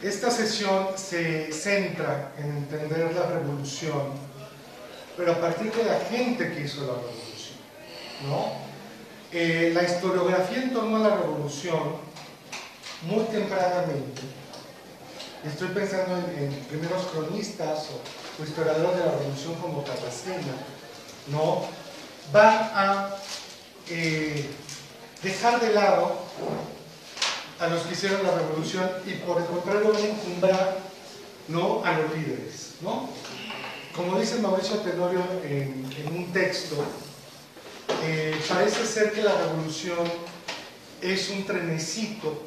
Esta sesión se centra en entender la revolución, pero a partir de la gente que hizo la revolución, ¿no? La historiografía en torno a la revolución, muy tempranamente, estoy pensando en primeros cronistas o historiadores de la revolución como Tarracena, ¿no? Va a dejar de lado a los que hicieron la revolución y por el contrario van a encumbrar, ¿no?, a los líderes, ¿no? Como dice Mauricio Tenorio en un texto, parece ser que la revolución es un trenecito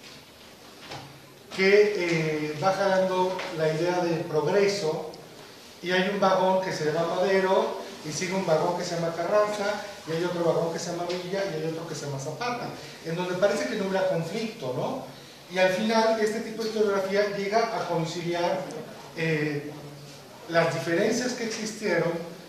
que va jalando la idea de progreso y hay un vagón que se llama Madero y sigue un vagón que se llama Carranza y hay otro vagón que se llama Villa y hay otro que se llama Zapata, en donde parece que no hubiera conflicto, ¿no? Y al final este tipo de historiografía llega a conciliar las diferencias que existieron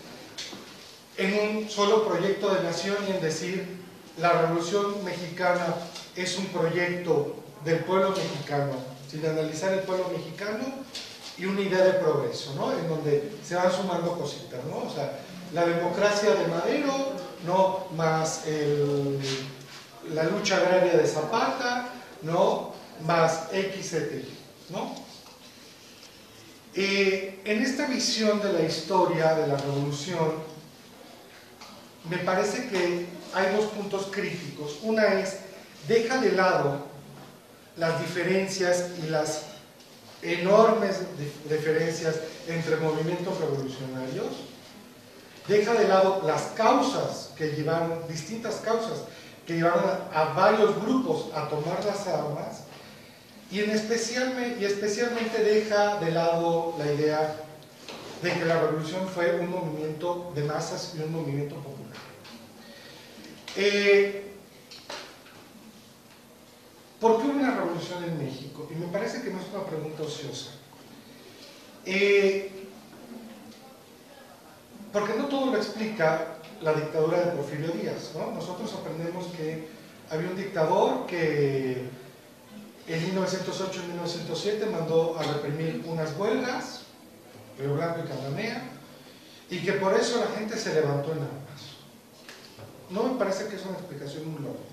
en un solo proyecto de nación y en decir la Revolución Mexicana es un proyecto del pueblo mexicano, sin analizar el pueblo mexicano y una idea de progreso, ¿no? En donde se van sumando cositas, ¿no? O sea, la democracia de Madero, ¿no?, más la lucha agraria de Zapata, ¿no?, más XCTI, ¿no? En esta visión de la historia de la revolución, me parece que hay dos puntos críticos. Una es, deja de lado las diferencias y las enormes diferencias entre movimientos revolucionarios, deja de lado las causas que llevaron, distintas causas que llevaron a varios grupos a tomar las armas y especialmente deja de lado la idea de que la revolución fue un movimiento de masas y un movimiento popular. ¿Por qué una revolución en México? Y me parece que no es una pregunta ociosa. Porque no todo lo explica la dictadura de Porfirio Díaz, ¿no? Nosotros aprendemos que había un dictador que en 1908 y 1907 mandó a reprimir unas huelgas, Río Blanco y Cananea, y que por eso la gente se levantó en armas. No me parece que es una explicación muy lógica.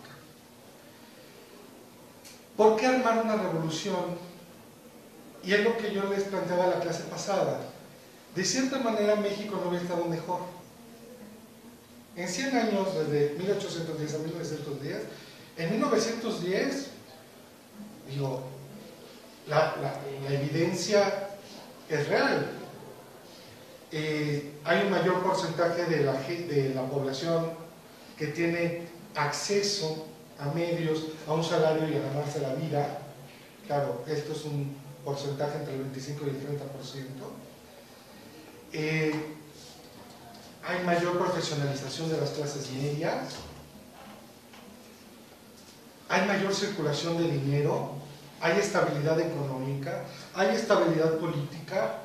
¿Por qué armar una revolución? Y es lo que yo les planteaba la clase pasada. De cierta manera México no había estado mejor. En 100 años, desde 1810 a 1910, en 1910, digo, la evidencia es real. Hay un mayor porcentaje de la población que tiene acceso a medios, a un salario y a ganarse la vida. Claro, esto es un porcentaje entre el 25 y el 30%. Hay mayor profesionalización de las clases medias, hay mayor circulación de dinero, hay estabilidad económica, hay estabilidad política.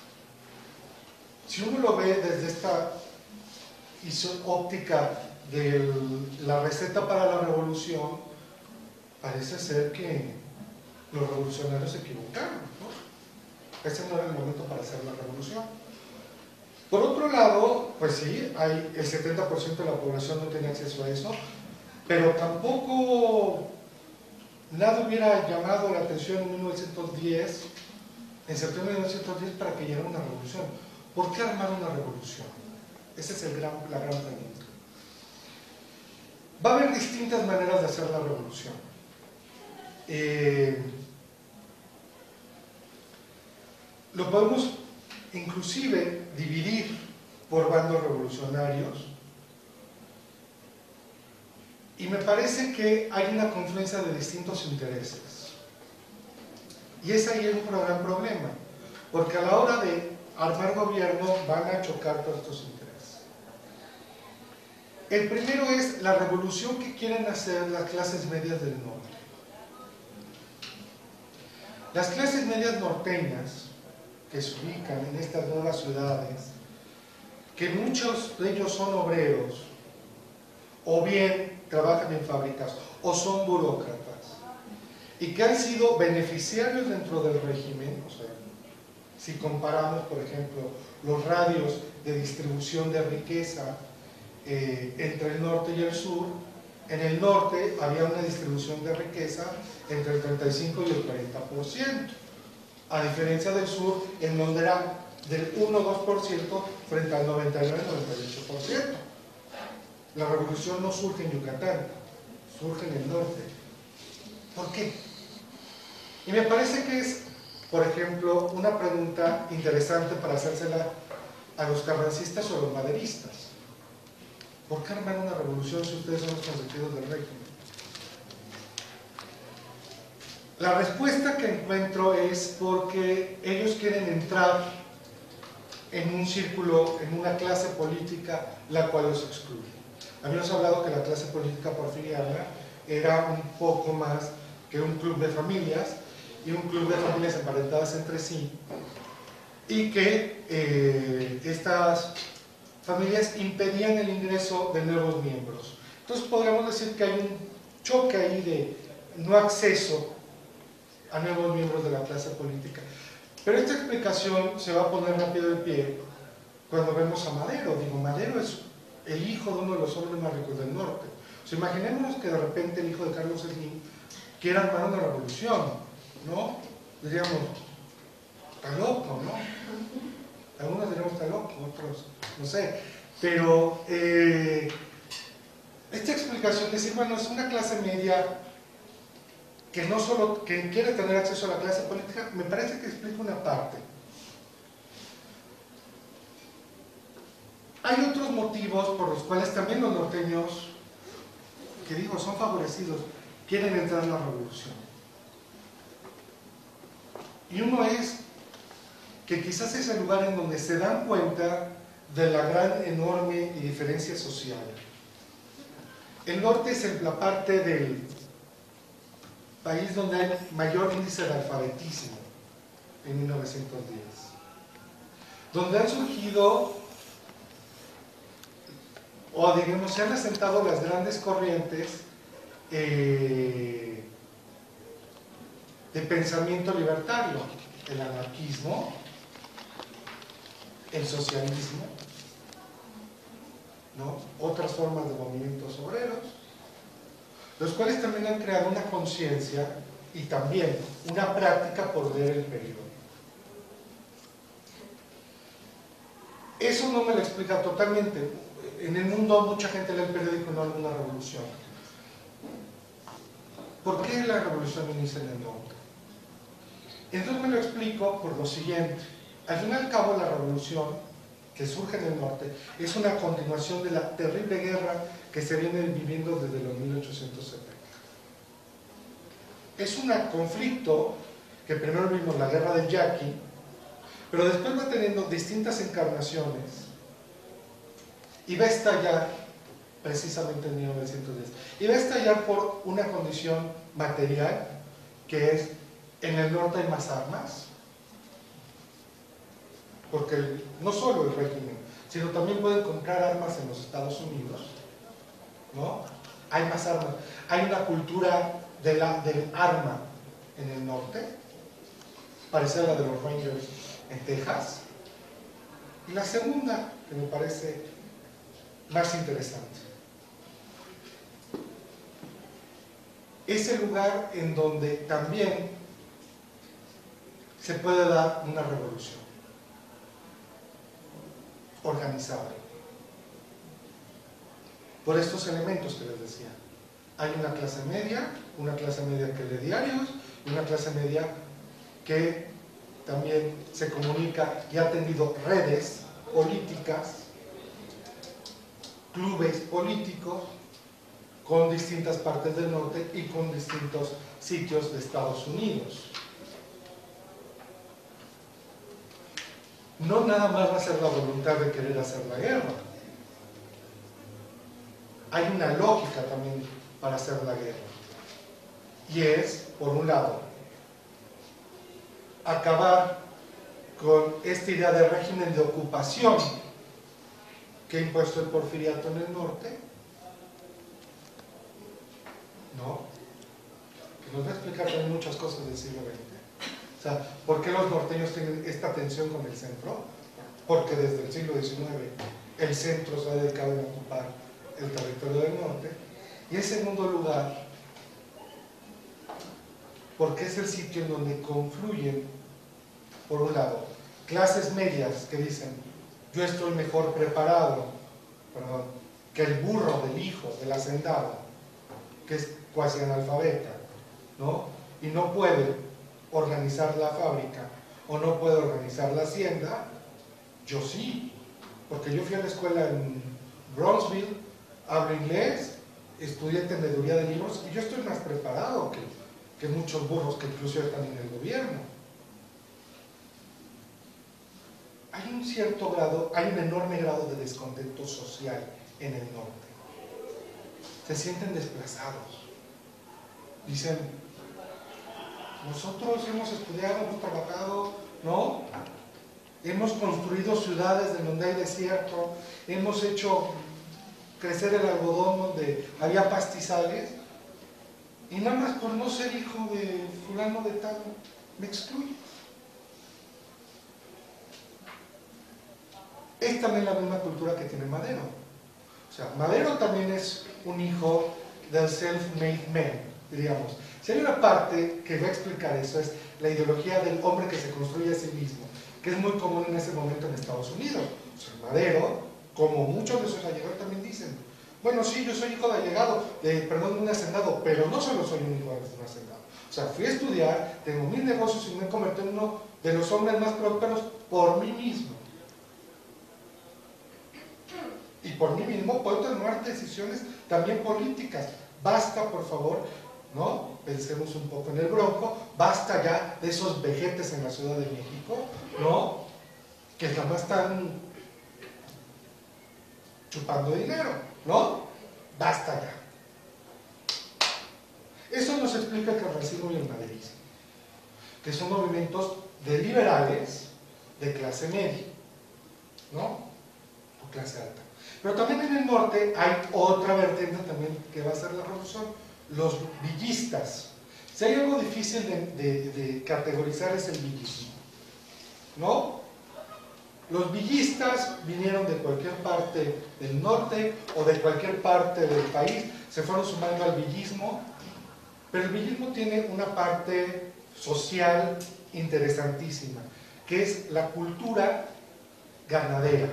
Si uno lo ve desde esta óptica de la receta para la revolución, parece ser que los revolucionarios se equivocaron, ¿no? Ese no era el momento para hacer la revolución. Por otro lado, pues sí, el 70% de la población no tenía acceso a eso, pero tampoco nada hubiera llamado la atención en 1910, en septiembre de 1910, para que llegara una revolución. ¿Por qué armar una revolución? Esa es la gran pregunta. Va a haber distintas maneras de hacer la revolución. Lo podemos inclusive dividir por bandos revolucionarios y me parece que hay una confluencia de distintos intereses y es ahí un gran problema, porque a la hora de armar gobierno van a chocar todos estos intereses. El primero es la revolución que quieren hacer las clases medias del norte. Las clases medias norteñas que se ubican en estas nuevas ciudades, que muchos de ellos son obreros, o bien trabajan en fábricas, o son burócratas, y que han sido beneficiarios dentro del régimen. O sea, si comparamos, por ejemplo, los radios de distribución de riqueza entre el norte y el sur, en el norte había una distribución de riqueza entre el 35 y el 40%, a diferencia del sur, en donde era del 1 o 2% frente al 99-98%. La revolución no surge en Yucatán, surge en el norte. ¿Por qué? Y me parece que es, por ejemplo, una pregunta interesante para hacérsela a los carrancistas o a los maderistas. ¿Por qué armar una revolución si ustedes son los consentidos del régimen? La respuesta que encuentro es porque ellos quieren entrar en un círculo, en una clase política la cual los excluye. Habíamos hablado que la clase política porfiriana era un poco más que un club de familias, y un club de familias emparentadas entre sí, y que estas familias impedían el ingreso de nuevos miembros. Entonces podríamos decir que hay un choque ahí de no acceso a nuevos miembros de la clase política. Pero esta explicación se va a poner rápido de pie cuando vemos a Madero. Digo, Madero es el hijo de uno de los hombres más ricos del norte. O sea, imaginémonos que de repente el hijo de Carlos Slim quiera armar una revolución, ¿no? Diríamos, está loco, ¿no? Algunos diríamos está loco, otros no sé. Pero esta explicación de decir, bueno, es una clase media que no solo que quiere tener acceso a la clase política, me parece que explica una parte. Hay otros motivos por los cuales también los norteños, que digo, son favorecidos, quieren entrar en la revolución. Y uno es que quizás es el lugar en donde se dan cuenta de la gran, enorme diferencia social. El norte es la parte del país donde hay mayor índice de alfabetismo en 1910, donde han surgido, o digamos, se han asentado las grandes corrientes de pensamiento libertario, el anarquismo, el socialismo, ¿no? Otras formas de movimientos obreros, los cuales también han creado una conciencia y también una práctica por leer el periódico. Eso no me lo explica totalmente. En el mundo mucha gente lee el periódico y no alguna revolución. ¿Por qué la revolución inicia en el norte? Entonces me lo explico por lo siguiente. Al fin y al cabo, la revolución que surge en el norte es una continuación de la terrible guerra que se viene viviendo desde los 1870. Es un conflicto que primero vimos la guerra del Yaqui, pero después va teniendo distintas encarnaciones y va a estallar precisamente en 1910. Y va a estallar por una condición material, que es en el norte hay más armas, porque no solo el régimen, sino también pueden comprar armas en los Estados Unidos, ¿no? Hay más armas, hay una cultura del arma en el norte, parecida a la de los Rangers en Texas. Y la segunda, que me parece más interesante, es el lugar en donde también se puede dar una revolución organizada por estos elementos que les decía. Hay una clase media que lee diarios, y una clase media que también se comunica y ha tenido redes políticas, clubes políticos con distintas partes del norte y con distintos sitios de Estados Unidos. No nada más va a ser la voluntad de querer hacer la guerra. Hay una lógica también para hacer la guerra. Y es, por un lado, acabar con esta idea de régimen de ocupación que ha impuesto el porfiriato en el norte, ¿no? nos va a explicar también muchas cosas del siglo XX. O sea, ¿por qué los norteños tienen esta tensión con el centro? Porque desde el siglo XIX el centro se ha dedicado a ocupar el territorio del norte. Y en segundo lugar, porque es el sitio en donde confluyen, por un lado, clases medias que dicen, yo estoy mejor preparado, que el burro del hijo del hacendado, que es cuasi analfabeta, ¿no? Y no puede organizar la fábrica o no puede organizar la hacienda. Yo sí, porque yo fui a la escuela en Bronxville, hablo inglés, estudié tendeduría de libros y yo estoy más preparado que muchos burros que incluso están en el gobierno. Hay un cierto grado, hay un enorme grado de descontento social en el norte. Se sienten desplazados. Dicen, nosotros hemos estudiado, hemos trabajado, ¿no? Hemos construido ciudades en donde hay desierto, hemos hecho crecer el algodón donde había pastizales, y nada más por no ser hijo de fulano de tal, me excluye. Es también la misma cultura que tiene Madero. O sea, Madero también es un hijo del self-made man, diríamos. Si hay una parte que va a explicar eso, es la ideología del hombre que se construye a sí mismo, que es muy común en ese momento en Estados Unidos. O sea, Madero, como muchos de sus allegados también dicen, bueno, sí, yo soy hijo de allegado, de un hacendado, pero no solo soy un hijo de un hacendado. O sea, fui a estudiar, tengo mis negocios y me he convertido en uno de los hombres más prósperos por mí mismo. Y por mí mismo puedo tomar decisiones también políticas. Basta, por favor, ¿no? Pensemos un poco en el Bronco, basta ya de esos vejetes en la Ciudad de México, ¿no? Que nada más están chupando dinero, ¿no? Basta ya. Eso nos explica el carrancismo y el maderismo, que son movimientos de liberales de clase media, ¿no? O clase alta. Pero también en el norte hay otra vertiente también que va a ser la revolución, los villistas. Si hay algo difícil de categorizar es el villismo, ¿no? Los villistas vinieron de cualquier parte del norte o de cualquier parte del país, se fueron sumando al villismo, pero el villismo tiene una parte social interesantísima, que es la cultura ganadera.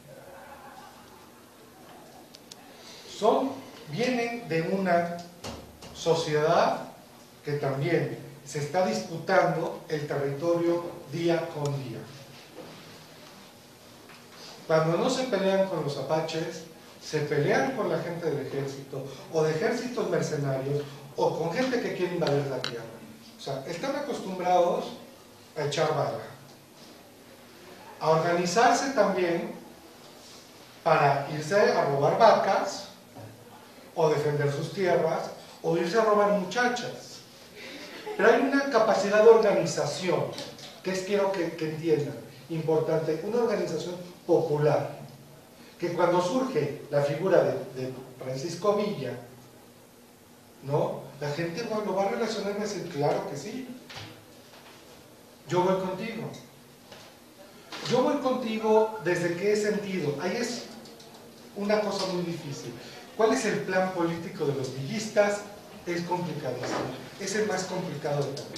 Vienen de una sociedad que también se está disputando el territorio día con día. Cuando no se pelean con los apaches, se pelean con la gente del ejército, o de ejércitos mercenarios, o con gente que quiere invadir la tierra. O sea, están acostumbrados a echar bala, a organizarse también para irse a robar vacas, o defender sus tierras, o irse a robar muchachas. Pero hay una capacidad de organización, que quiero que entiendan, importante, una organización popular, que cuando surge la figura de Francisco Villa, ¿no? La gente lo va a relacionar y va a decir, claro que sí, yo voy contigo. Yo voy contigo desde qué sentido. Ahí es una cosa muy difícil. ¿Cuál es el plan político de los villistas? Es complicadísimo. Es el más complicado de todos.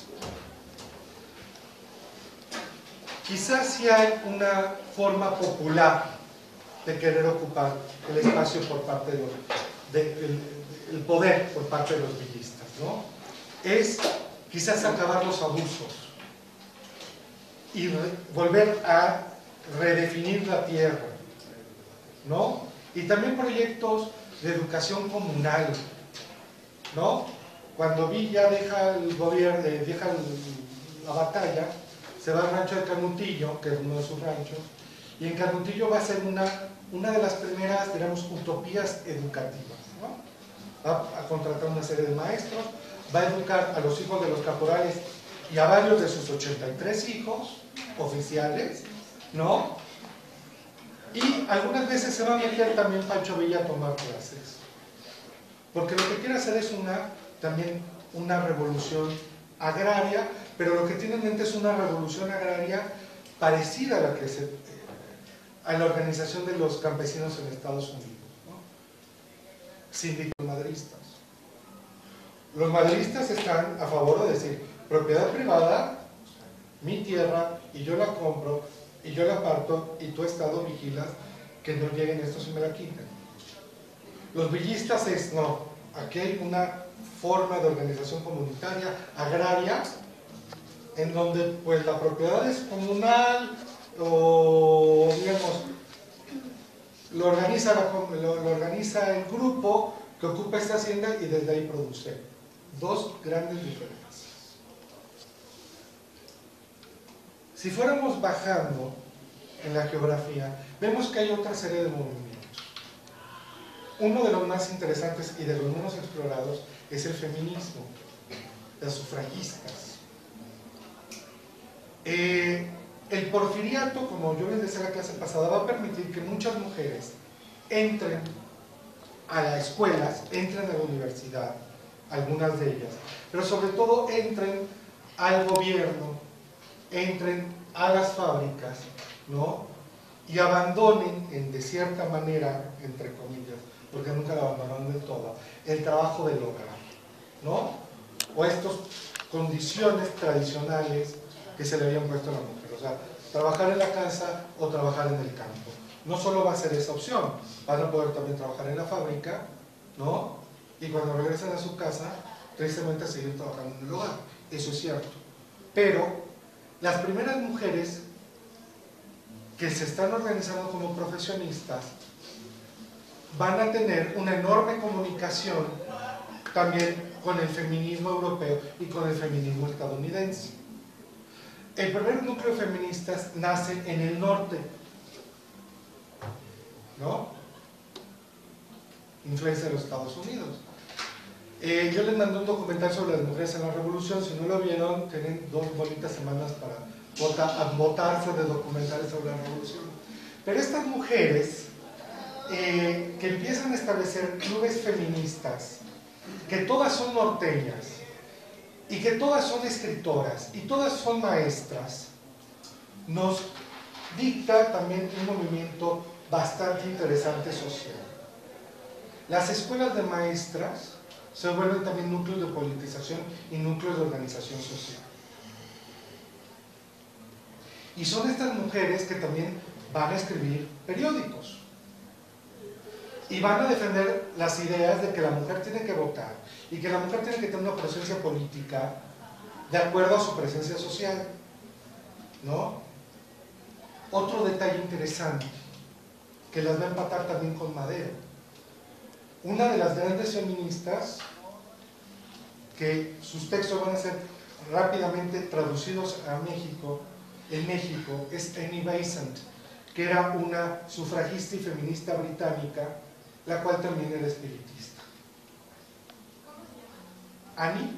Quizás sí hay una forma popular de querer ocupar el espacio por parte de el poder por parte de los villistas, ¿no? Es quizás acabar los abusos y volver a redefinir la tierra, ¿no? Y también proyectos de educación comunal, ¿no? Cuando Villa deja el gobierno, deja la batalla, se va al rancho de Canutillo, que es uno de sus ranchos, y en Canutillo va a ser una de las primeras, digamos, utopías educativas, ¿no? Va a contratar una serie de maestros, va a educar a los hijos de los caporales y a varios de sus 83 hijos oficiales, ¿no? Y algunas veces se va a meter también Pancho Villa a tomar clases, porque lo que quiere hacer es también una revolución agraria, pero lo que tiene en mente es una revolución agraria parecida a la organización de los campesinos en Estados Unidos, ¿no? Síndicos maderistas. Los maderistas están a favor de decir, propiedad privada, mi tierra, y yo la compro, y yo la parto, y tú, Estado, vigilas que no lleguen estos y me la quiten. Los villistas es, no, aquí hay una forma de organización comunitaria, agraria, en donde pues la propiedad es comunal, o digamos, lo organiza el grupo que ocupa esta hacienda y desde ahí produce. Dos grandes diferencias. Si fuéramos bajando en la geografía, vemos que hay otra serie de movimientos. Uno de los más interesantes y de los menos explorados es el feminismo, las sufragistas. El porfiriato, como yo les decía en la clase pasada, va a permitir que muchas mujeres entren a las escuelas, entren a la universidad, algunas de ellas, pero sobre todo entren al gobierno, entren a las fábricas, ¿no? Y abandonen, de cierta manera, entre comillas, porque nunca lo abandonaron del todo, el trabajo del hogar, ¿no? O estas condiciones tradicionales que se le habían puesto a la mujer, o sea, trabajar en la casa o trabajar en el campo. No solo va a ser esa opción, van a poder también trabajar en la fábrica, ¿no? Y cuando regresen a su casa, tristemente seguir trabajando en el hogar, eso es cierto. Pero las primeras mujeres que se están organizando como profesionistas van a tener una enorme comunicación también con el feminismo europeo y con el feminismo estadounidense. El primer núcleo de feministas nace en el norte, ¿no? Influencia de los Estados Unidos. Yo les mandé un documental sobre las mujeres en la revolución. Si no lo vieron, tienen 2 bonitas semanas para votarse de documentales sobre la revolución. Pero estas mujeres que empiezan a establecer clubes feministas, que todas son norteñas y que todas son escritoras y todas son maestras, nos dicta también un movimiento bastante interesante social. Las escuelas de maestras se vuelven también núcleos de politización y núcleos de organización social. Y son estas mujeres que también van a escribir periódicos y van a defender las ideas de que la mujer tiene que votar y que la mujer tiene que tener una presencia política de acuerdo a su presencia social, ¿no? Otro detalle interesante que las va a empatar también con Madero. Una de las grandes feministas, que sus textos van a ser rápidamente traducidos a México, en México, es Annie Besant, que era una sufragista y feminista británica, la cual también era espiritista. Annie,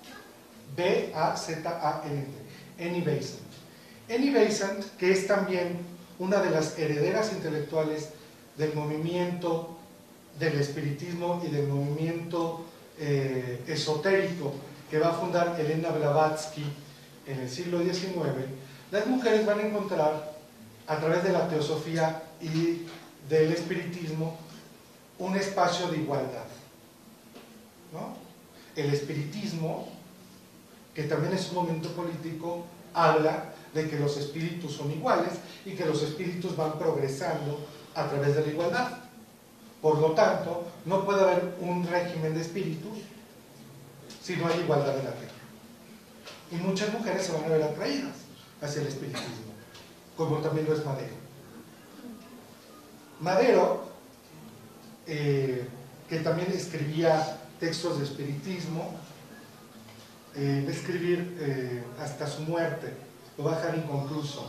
B-A-Z-A-N-T, Annie Besant. Annie Besant, que es también una de las herederas intelectuales del movimiento del espiritismo y del movimiento esotérico que va a fundar Elena Blavatsky en el siglo XIX, las mujeres van a encontrar a través de la teosofía y del espiritismo un espacio de igualdad, ¿no? El espiritismo, que también es un movimiento político, habla de que los espíritus son iguales y que los espíritus van progresando a través de la igualdad. Por lo tanto, no puede haber un régimen de espíritus si no hay igualdad en la tierra. Y muchas mujeres se van a ver atraídas hacia el espiritismo, como también lo es Madero. Madero, que también escribía textos de espiritismo, va a escribir hasta su muerte, lo va a dejar inconcluso.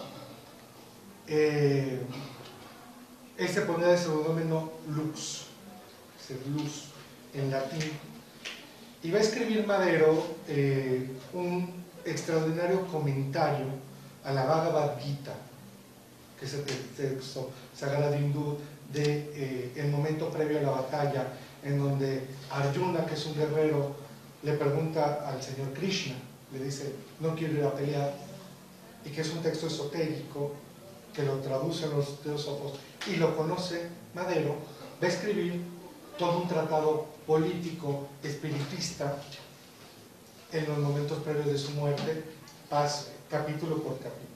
Él se ponía de seudónimo Lux, luz en latín, y va a escribir Madero un extraordinario comentario a la Bhagavad Gita, que es el texto sagrado hindú de el momento previo a la batalla, en donde Arjuna, que es un guerrero, le pregunta al señor Krishna, le dice, no quiero ir a pelear, y que es un texto esotérico, que lo traducen los teósofos, y lo conoce Madero, va a escribir todo un tratado político, espiritista, en los momentos previos de su muerte, capítulo por capítulo.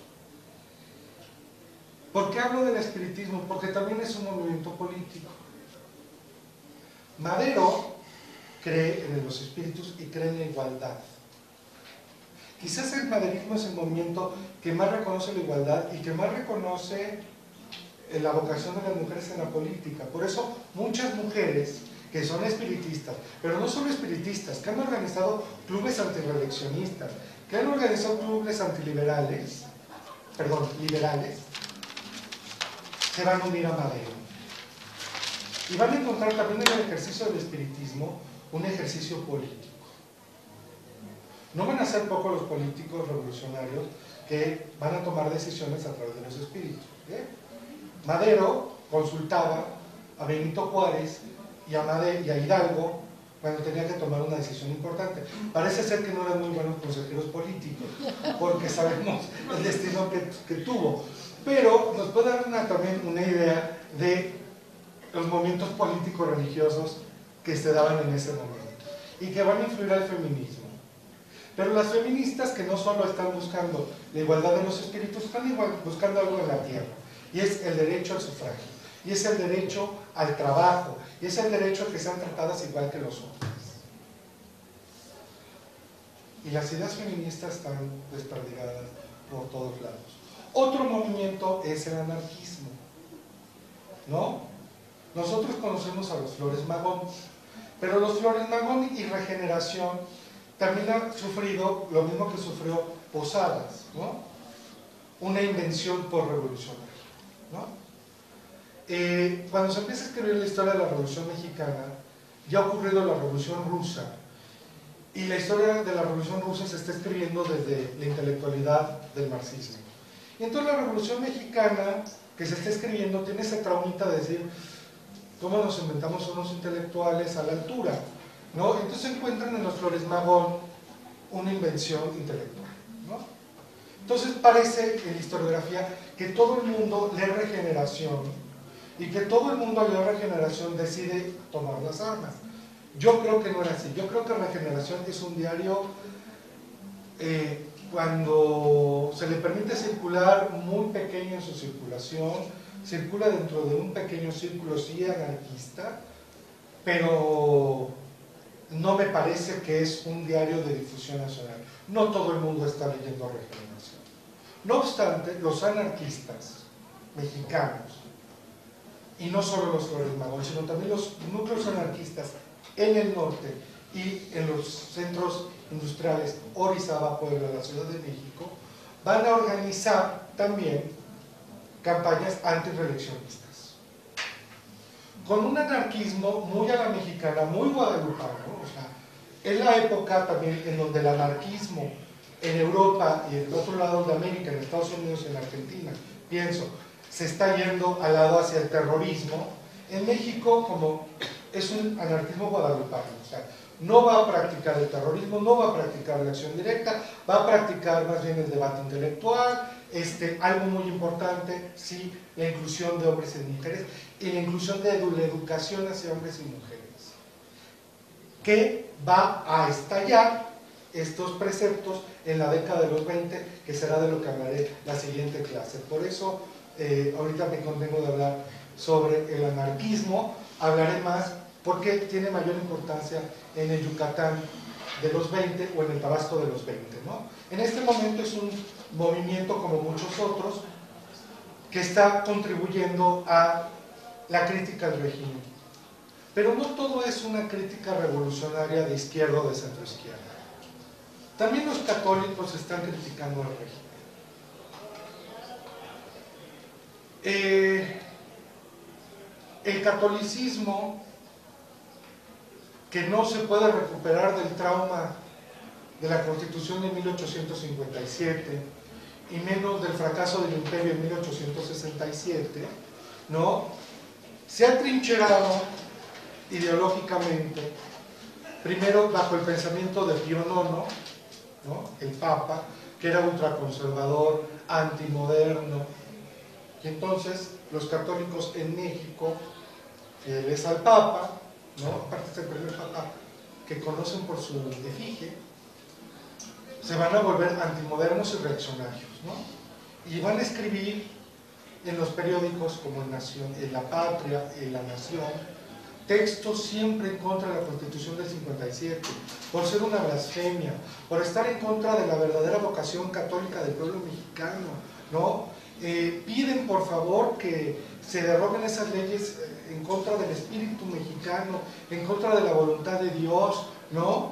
¿Por qué hablo del espiritismo? Porque también es un movimiento político. Madero cree en los espíritus y cree en la igualdad. Quizás el maderismo es el movimiento que más reconoce la igualdad y que más reconoce la vocación de las mujeres en la política. Por eso muchas mujeres que son espiritistas, pero no solo espiritistas, que han organizado clubes antireeleccionistas, que han organizado clubes antiliberales, liberales, se van a unir a Madero. Y van a encontrar también en el ejercicio del espiritismo un ejercicio político. No van a ser pocos los políticos revolucionarios que van a tomar decisiones a través de los espíritus. Madero consultaba a Benito Juárez y a Hidalgo cuando tenía que tomar una decisión importante. Parece ser que no eran muy buenos consejeros políticos, porque sabemos el destino que tuvo. Pero nos puede dar también una idea de los movimientos políticos religiosos que se daban en ese momento y que van a influir al feminismo. Pero las feministas, que no solo están buscando la igualdad de los espíritus, están buscando algo en la tierra, y es el derecho al sufragio, y es el derecho al trabajo, y es el derecho a que sean tratadas igual que los hombres. Y las ideas feministas están desperdigadas por todos lados. Otro movimiento es el anarquismo, ¿no? Nosotros conocemos a los Flores Magón, pero los Flores Magón y Regeneración también han sufrido lo mismo que sufrió Posadas, ¿no? Una invención por revolucionaria, ¿no? Cuando se empieza a escribir la historia de la Revolución Mexicana, ya ha ocurrido la Revolución Rusa, y la historia de la Revolución Rusa se está escribiendo desde la intelectualidad del marxismo. Y entonces la Revolución Mexicana que se está escribiendo tiene ese traumita de decir, ¿cómo nos inventamos unos intelectuales a la altura? ¿No? Entonces encuentran en los Flores Magón una invención intelectual, ¿no? Entonces parece en la historiografía que todo el mundo lee Regeneración y que todo el mundo al leer Regeneración decide tomar las armas. Yo creo que no era así. Yo creo que Regeneración es un diario cuando se le permite circular muy pequeño en su circulación, circula dentro de un pequeño círculo sí anarquista, pero no me parece que es un diario de difusión nacional. No todo el mundo está leyendo Regeneración. No obstante, los anarquistas mexicanos, y no solo los Flores Magón, sino también los núcleos anarquistas en el norte y en los centros industriales, Orizaba, Puebla, la Ciudad de México, van a organizar también campañas antirreeleccionistas, con un anarquismo muy a la mexicana, muy guadalupano. O sea, es la época también en donde el anarquismo en Europa y en el otro lado de América, en Estados Unidos y en Argentina, pienso, se está yendo al lado hacia el terrorismo. En México, como es un anarquismo guadalupano, o sea, no va a practicar el terrorismo, no va a practicar la acción directa, va a practicar más bien el debate intelectual, algo muy importante, sí, la inclusión de hombres y mujeres, y la inclusión de la educación hacia hombres y mujeres, que va a estallar estos preceptos en la década de los 20, que será de lo que hablaré la siguiente clase. Por eso, ahorita me contengo de hablar sobre el anarquismo, hablaré más porque tiene mayor importancia en el Yucatán de los 20 o en el Tabasco de los 20, ¿no? En este momento es un movimiento, como muchos otros, que está contribuyendo a la crítica al régimen. Pero no todo es una crítica revolucionaria de izquierda o de centroizquierda. También los católicos están criticando al régimen. El catolicismo, que no se puede recuperar del trauma de la Constitución de 1857 y menos del fracaso del imperio en 1867, ¿no? Se ha trincherado ideológicamente primero bajo el pensamiento de Pío IX, ¿no? El Papa, que era ultraconservador, antimoderno, y entonces los católicos en México, fieles al Papa, ¿no? Aparte es el primer Papa que conocen por su efigie, se van a volver antimodernos y reaccionarios, ¿no? Y van a escribir en los periódicos como en La Patria, en La Nación, textos siempre en contra de la Constitución del 57, por ser una blasfemia, por estar en contra de la verdadera vocación católica del pueblo mexicano, ¿no? Piden por favor que se deroguen esas leyes en contra del espíritu mexicano, en contra de la voluntad de Dios, ¿no?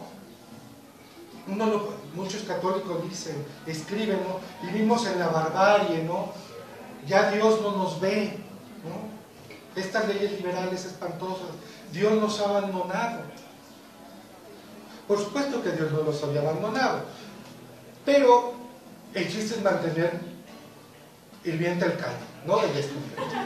Muchos católicos dicen, escriben, ¿no? Vivimos en la barbarie, ¿no? Ya Dios no nos ve, ¿no? Estas leyes liberales espantosas, Dios nos ha abandonado. Por supuesto que Dios no los había abandonado, pero el chiste es mantener hirviente el caldo, ¿no? El desconfianza.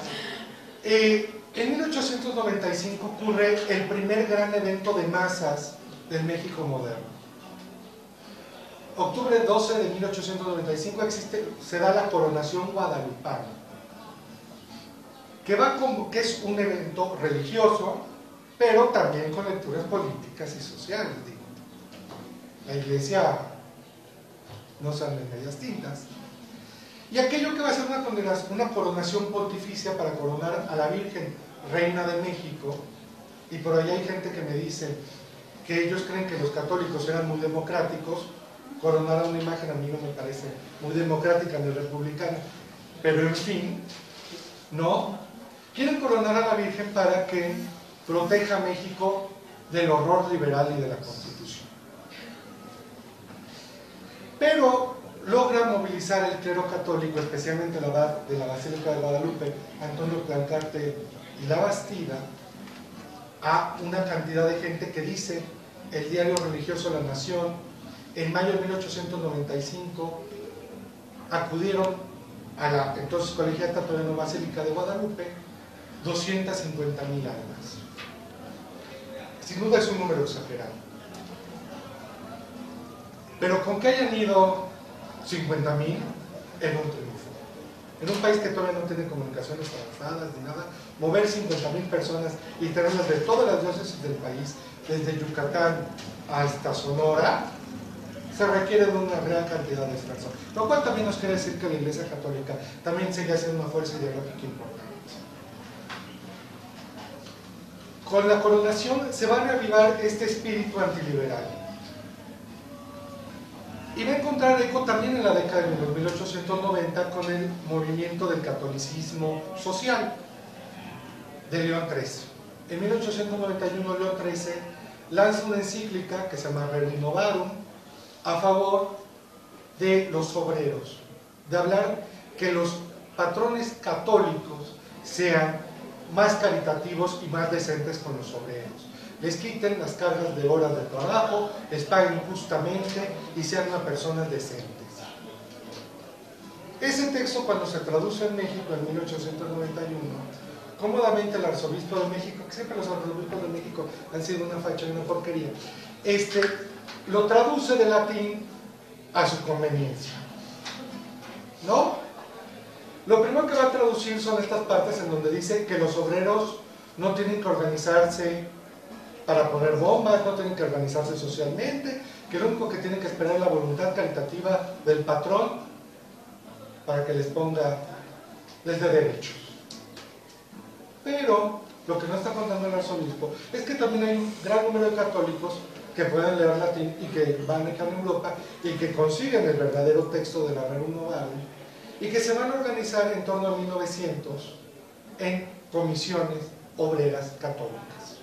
En 1895 ocurre el primer gran evento de masas del México moderno. Octubre 12 de 1895 se da la coronación guadalupana, que es un evento religioso, pero también con lecturas políticas y sociales, digo. La iglesia no sale en medias tintas. Y aquello que va a ser una coronación pontificia para coronar a la Virgen, Reina de México, y por ahí hay gente que me dice que ellos creen que los católicos eran muy democráticos. Coronar a una imagen a mí no me parece muy democrática ni republicana, pero en fin, ¿no? Quieren coronar a la Virgen para que proteja a México del horror liberal y de la Constitución. Pero logra movilizar el clero católico, especialmente el abad de la Basílica de Guadalupe, Antonio Plancarte y la Bastida, a una cantidad de gente que dice el diario religioso La Nación. En mayo de 1895 acudieron a la entonces Colegiata Toriano Basílica de Guadalupe 250,000 almas. Sin duda es un número exagerado. Pero con que hayan ido 50,000 en un triunfo. En un país que todavía no tiene comunicaciones avanzadas ni nada, mover 50,000 personas y tenerlas de todas las diócesis del país, desde Yucatán hasta Sonora, se requiere de una gran cantidad de esfuerzo. Lo cual también nos quiere decir que la Iglesia Católica también sigue siendo una fuerza ideológica importante. Con la coronación se va a reavivar este espíritu antiliberal. Y va a encontrar eco también en la década de 1890 con el movimiento del catolicismo social de León XIII. En 1891 León XIII lanza una encíclica que se llama Rerum Novarum a favor de los obreros, de hablar que los patrones católicos sean más caritativos y más decentes con los obreros. Les quiten las cargas de horas de trabajo, les paguen justamente y sean unas personas decentes. Ese texto, cuando se traduce en México en 1891, cómodamente el arzobispo de México, que siempre los arzobispos de México han sido una facha y una porquería, lo traduce de latín a su conveniencia, ¿no? Lo primero que va a traducir son estas partes en donde dice que los obreros no tienen que organizarse para poner bombas, no tienen que organizarse socialmente, que lo único que tienen que esperar es la voluntad caritativa del patrón para que les dé derechos. Pero lo que no está contando el arzobispo es que también hay un gran número de católicos que pueden leer latín y que van a Europa y que consiguen el verdadero texto de la Rerum Novarum y que se van a organizar en torno a 1900 en comisiones obreras católicas.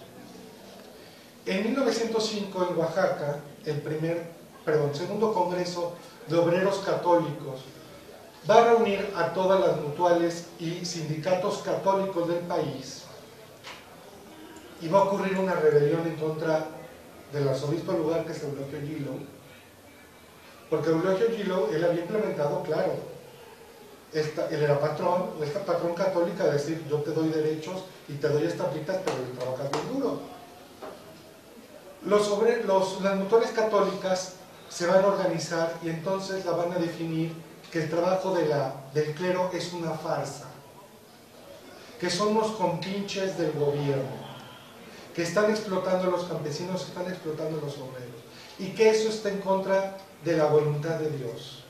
En 1905 en Oaxaca, el segundo congreso de obreros católicos va a reunir a todas las mutuales y sindicatos católicos del país y va a ocurrir una rebelión en contra del arzobispo del lugar, que es Eulogio Gilo, porque Eulogio Gilo, él había implementado, claro, él era patrón, esta patrón católica, de decir, yo te doy derechos y te doy establitas, pero trabajas bien duro. las mutuales católicas se van a organizar y entonces la van a definir que el trabajo del clero es una farsa, que son unos compinches del gobierno, que están explotando a los campesinos, están explotando a los obreros, y que eso está en contra de la voluntad de Dios.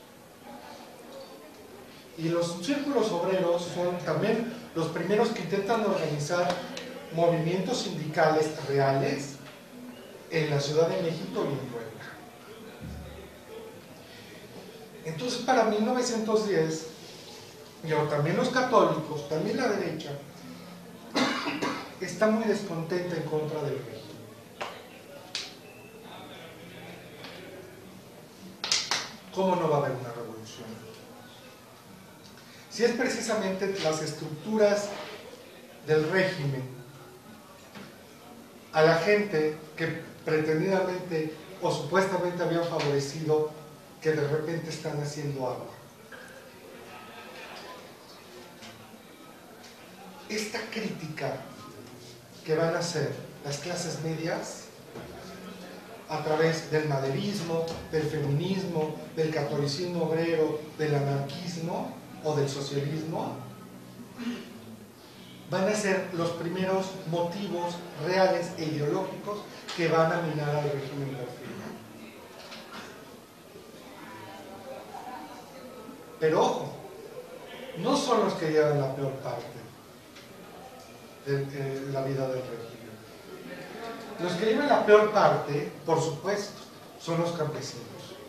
Y los círculos obreros son también los primeros que intentan organizar movimientos sindicales reales en la Ciudad de México y en Puebla. Entonces, para 1910, también los católicos, también la derecha, está muy descontenta en contra del régimen. ¿Cómo no va a haber una revolución? Si es precisamente las estructuras del régimen a la gente que pretendidamente o supuestamente habían favorecido, que de repente están haciendo agua. Esta crítica que van a hacer las clases medias a través del maderismo, del feminismo, del catolicismo obrero, del anarquismo o del socialismo, van a ser los primeros motivos reales e ideológicos que van a minar al régimen porfiriano. Pero ojo, no son los que llevan la peor parte de la vida del régimen. Los que llevan la peor parte, por supuesto, son los campesinos.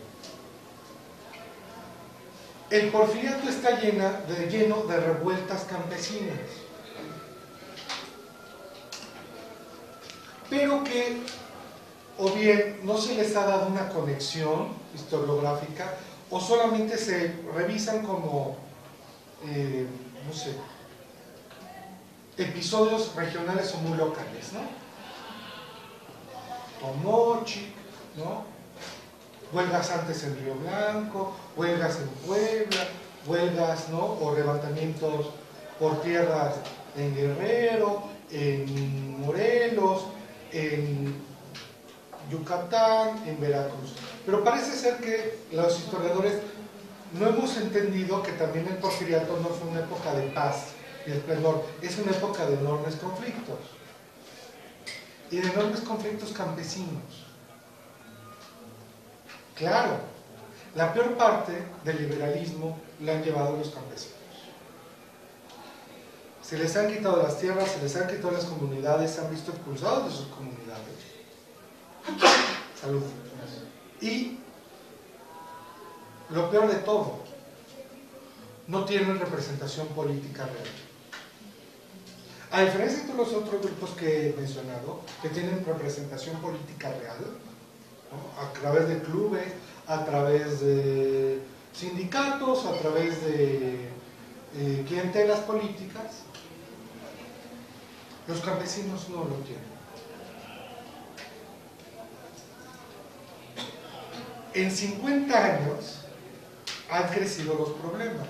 El porfiriato está lleno de revueltas campesinas, pero que o bien no se les ha dado una conexión historiográfica o solamente se revisan como, no sé, episodios regionales o muy locales, ¿no? Tomochic, ¿no? Huelgas antes en Río Blanco, huelgas en Puebla, huelgas, ¿no? O levantamientos por tierras en Guerrero, en Morelos, en Yucatán, en Veracruz. Pero parece ser que los historiadores no hemos entendido que también el porfiriato no fue una época de paz y esplendor, es una época de enormes conflictos. Y de enormes conflictos campesinos. Claro, la peor parte del liberalismo la han llevado los campesinos. Se les han quitado las tierras, se les han quitado las comunidades, se han visto expulsados de sus comunidades. Salud. Y lo peor de todo, no tienen representación política real. A diferencia de todos los otros grupos que he mencionado, que tienen representación política real, ¿no? A través de clubes, a través de sindicatos, a través de clientelas políticas, los campesinos no lo tienen. En 50 años han crecido los problemas.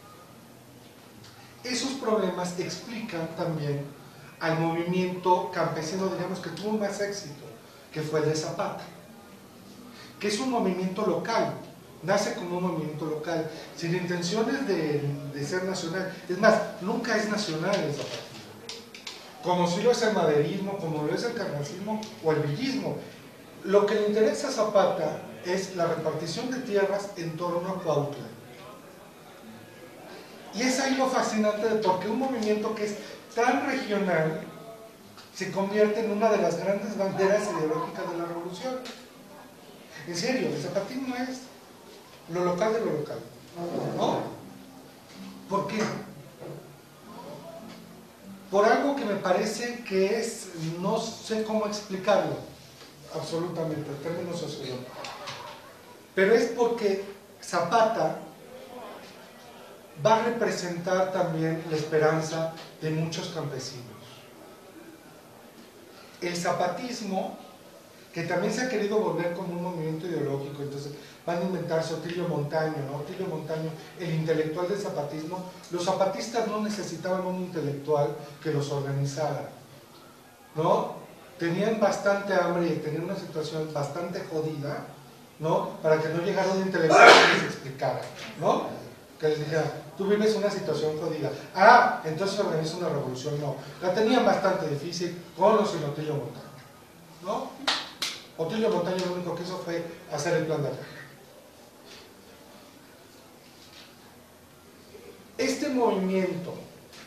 Esos problemas explican también al movimiento campesino, digamos, que tuvo más éxito, que fue el de Zapata, que es un movimiento local, nace como un movimiento local, sin intenciones de ser nacional. Es más, nunca es nacional el zapatismo, como si lo es el maderismo, como lo es el carrancismo o el villismo. Lo que le interesa a Zapata es la repartición de tierras en torno a Cuautla. Y es ahí lo fascinante de por qué un movimiento que es tan regional se convierte en una de las grandes banderas ideológicas de la revolución. En serio, el zapatismo es lo local de lo local, ¿no? ¿Por qué? Por algo que me parece que es, no sé cómo explicarlo, absolutamente, en términos sociológicos. Pero es porque Zapata va a representar también la esperanza de muchos campesinos. El zapatismo, que también se ha querido volver como un movimiento ideológico, entonces van a inventarse Otilio Montaño, ¿no? Otilio Montaño, el intelectual del zapatismo. Los zapatistas no necesitaban un intelectual que los organizara, ¿no? tenían bastante hambre y tenían una situación bastante jodida, ¿no? Para que no llegara un intelectual y les explicara, ¿no? Que les dijera, tú vives una situación jodida. Ah, entonces organiza una revolución. No, la tenían bastante difícil con los sin Otilio Montaño, ¿no? Otilio Montaño lo único que hizo fue hacer el plan de Ayala. Este movimiento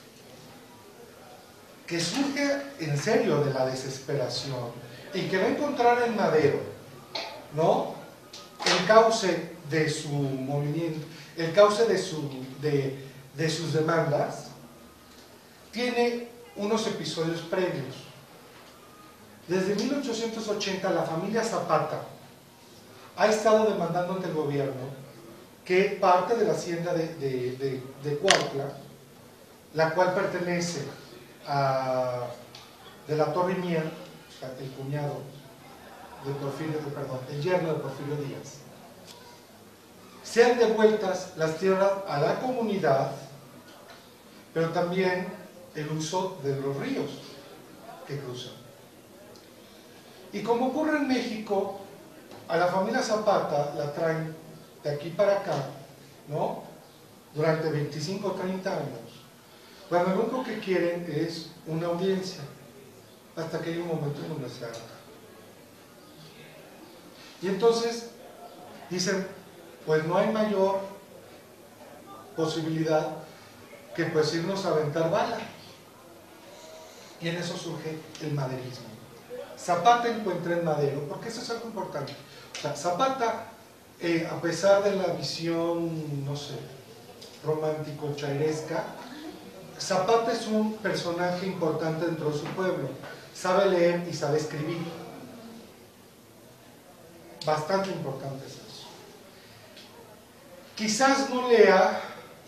que surge en serio de la desesperación y que va a encontrar en Madero, ¿no?, el cauce de su movimiento, el cauce de sus demandas, tiene unos episodios previos. Desde 1880 la familia Zapata ha estado demandando ante el gobierno que parte de la hacienda de Cuautla, la cual pertenece de la Torre Mier, o sea, el cuñado de Porfirio, el yerno de Porfirio Díaz, sean devueltas las tierras a la comunidad, pero también el uso de los ríos que cruzan. Y como ocurre en México, a la familia Zapata la traen de aquí para acá, ¿no?, durante 25 o 30 años, cuando lo único que quieren es una audiencia, hasta que hay un momento en donde se harta. Y entonces dicen, pues no hay mayor posibilidad que pues irnos a aventar bala. Y en eso surge el maderismo. Zapata encuentra en Madero, porque eso es algo importante. O sea, Zapata, a pesar de la visión, no sé, romántico-chairesca, Zapata es un personaje importante dentro de su pueblo. Sabe leer y sabe escribir. Bastante importante es eso. Quizás no lea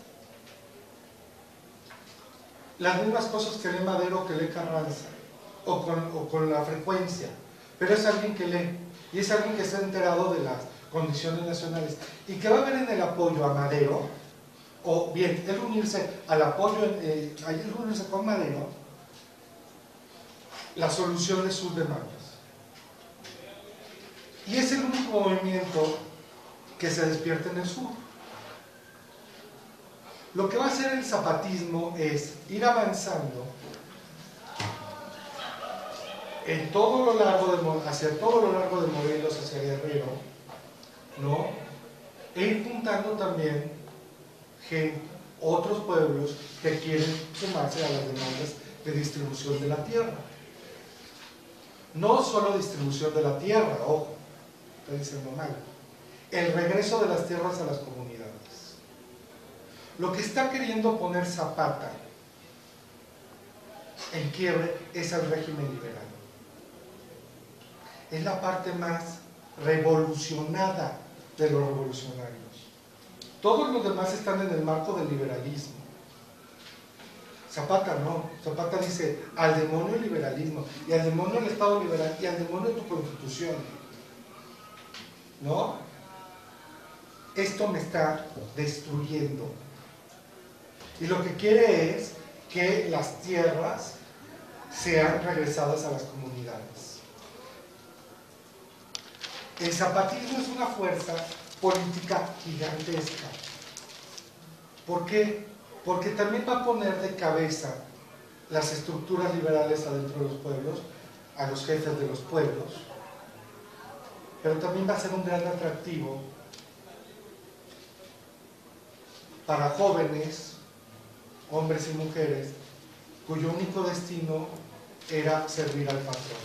las mismas cosas que lee Madero, que lee Carranza, o con la frecuencia, pero es alguien que lee, y es alguien que se ha enterado de las condiciones nacionales, y que va a ver en el apoyo a Madero, o bien, él unirse al apoyo, él unirse con Madero, la solución de sus demandas. Y es el único movimiento que se despierta en el sur. Lo que va a hacer el zapatismo es ir avanzando en todo lo largo hacia todo lo largo de Morelos, hacia Guerrero, ¿no?, e ir juntando también otros pueblos que quieren sumarse a las demandas de distribución de la tierra. No solo distribución de la tierra, ojo, estoy diciendo mal, el regreso de las tierras a las comunidades. Lo que está queriendo poner Zapata en quiebre es el régimen liberal. Es la parte más revolucionada de los revolucionarios. Todos los demás están en el marco del liberalismo. Zapata no. Zapata dice, al demonio el liberalismo, y al demonio el Estado liberal, y al demonio tu constitución, ¿no? Esto me está destruyendo. Y lo que quiere es que las tierras sean regresadas a las comunidades. El zapatismo es una fuerza política gigantesca. ¿Por qué? Porque también va a poner de cabeza las estructuras liberales adentro de los pueblos, a los jefes de los pueblos, pero también va a ser un gran atractivo para jóvenes, hombres y mujeres, cuyo único destino era servir al patrón.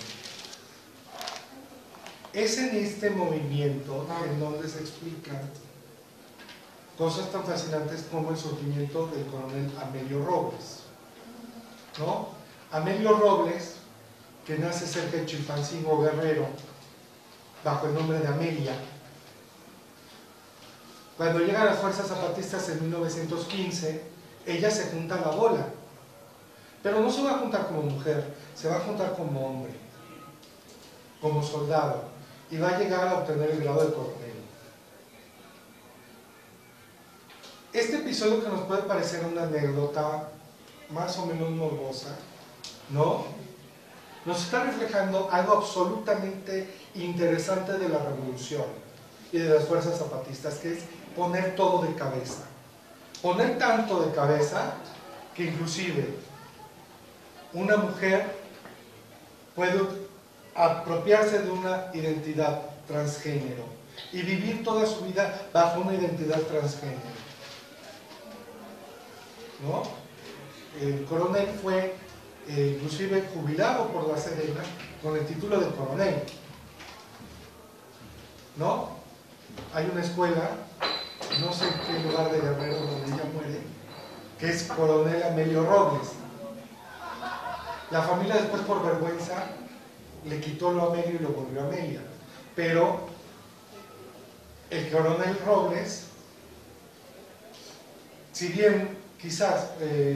Es en este movimiento en donde se explican cosas tan fascinantes como el surgimiento del coronel Amelio Robles, ¿no? Amelio Robles, que nace cerca de Chilpancingo, Guerrero, bajo el nombre de Amelia. Cuando llegan las fuerzas zapatistas en 1915, ella se junta a la bola, pero no se va a juntar como mujer, se va a juntar como hombre, como soldado, y va a llegar a obtener el grado de coronel. Este episodio, que nos puede parecer una anécdota más o menos morbosa, ¿no?, nos está reflejando algo absolutamente interesante de la revolución y de las fuerzas zapatistas, que es poner todo de cabeza. Poner tanto de cabeza que inclusive una mujer puede apropiarse de una identidad transgénero y vivir toda su vida bajo una identidad transgénero, ¿no? El coronel fue inclusive jubilado por la Sedena con el título de coronel, ¿no? Hay una escuela, no sé en qué lugar de Guerrero donde ella muere, que es Coronel Amelio Robles. La familia después, por vergüenza, le quitó lo Amelio y lo volvió Amelia, pero el coronel Robles, si bien quizás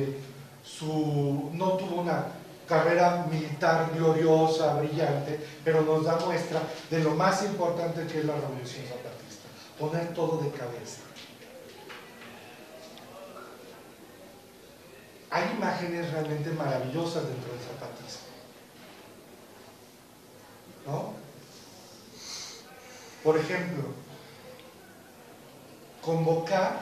no tuvo una carrera militar gloriosa, brillante, pero nos da muestra de lo más importante que es la revolución zapatista: poner todo de cabeza. Hay imágenes realmente maravillosas dentro del zapatismo, ¿no? Por ejemplo, convocar